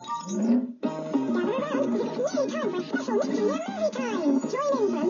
Gather around, it's nearly time for special mystery movie time. Join in for